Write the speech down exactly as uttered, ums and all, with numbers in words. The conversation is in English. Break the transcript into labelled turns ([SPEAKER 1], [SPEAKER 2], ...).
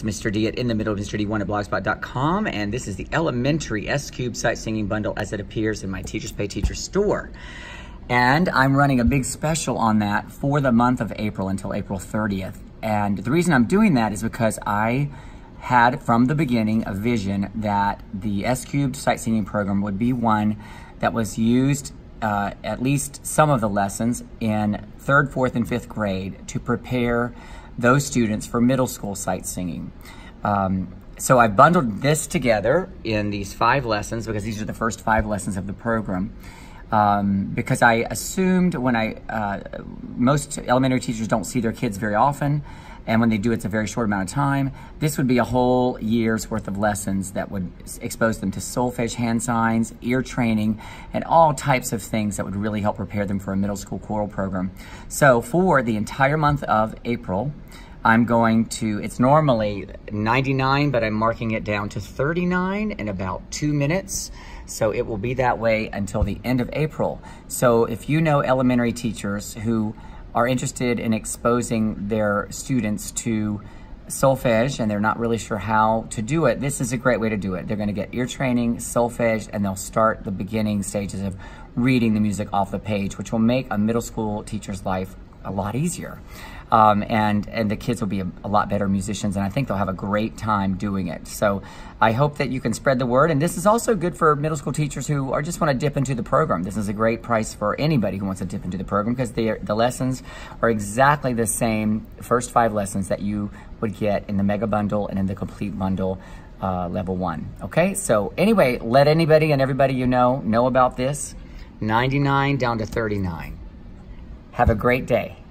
[SPEAKER 1] It's Mister D at In the Middle, Mister D one at blogspot dot com, and this is the Elementary S-Cube Sight Singing Bundle as it appears in my Teachers Pay Teachers store. And I'm running a big special on that for the month of April until April thirtieth. And the reason I'm doing that is because I had from the beginning a vision that the S-Cubed Sight Singing program would be one that was used uh, at least some of the lessons in third, fourth, and fifth grade to prepare those students for middle school sight singing. Um, so I bundled this together in these five lessons because these are the first five lessons of the program. Um, because I assumed when I, uh, most elementary teachers don't see their kids very often, and when they do, it's a very short amount of time. This would be a whole year's worth of lessons that would expose them to solfege hand signs, ear training, and all types of things that would really help prepare them for a middle school choral program. So for the entire month of April, I'm going to, it's normally ninety-nine, but I'm marking it down to thirty-nine in about two minutes. So it will be that way until the end of April. So if you know elementary teachers who are interested in exposing their students to solfege and they're not really sure how to do it, this is a great way to do it. They're gonna get ear training, solfege, and they'll start the beginning stages of reading the music off the page, which will make a middle school teacher's life a lot easier. Um, and, and the kids will be a, a lot better musicians, and I think they'll have a great time doing it. So I hope that you can spread the word. And this is also good for middle school teachers who are just want to dip into the program. This is a great price for anybody who wants to dip into the program because the, the lessons are exactly the same first five lessons that you would get in the mega bundle and in the complete bundle uh, level one. Okay, so anyway, let anybody and everybody you know know about this. ninety-nine down to thirty-nine. Have a great day.